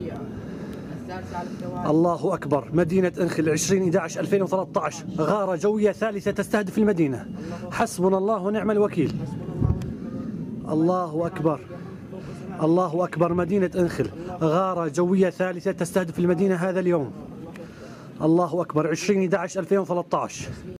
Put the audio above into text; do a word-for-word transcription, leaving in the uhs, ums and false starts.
الله أكبر. مدينة إنخل عشرين أحد عشر ألفين وثلاثة عشر، غارة جوية ثالثة تستهدف المدينة. حسبنا الله ونعم الوكيل. الله أكبر، الله أكبر. مدينة إنخل، غارة جوية ثالثة تستهدف المدينة هذا اليوم. الله أكبر. عشرين أحد عشر ألفين وثلاثة عشر.